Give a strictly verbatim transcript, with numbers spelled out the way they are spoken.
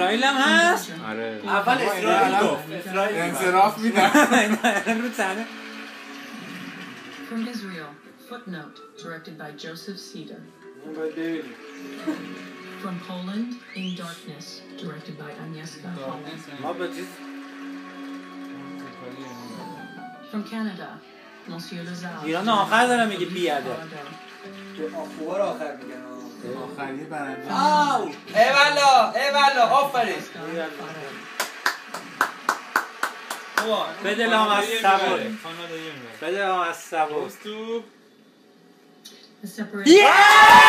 اسرائیل هم هست. آره اول اسرائیل گفت اسرائیل انصراف میدن رو صحنه. From Israel, Footnote, directed by Joseph Cedar. From Poland, In Darkness, directed by Agnieszka Holland. ما به چیز From Canada, Monsieur Lazare. ایران آخر داره میگه بیاده. خوبا رو آخر میگن آخری برنده آو ای والا ای والا آفرین بده لام از صبر. بده لام از صبر. The separation.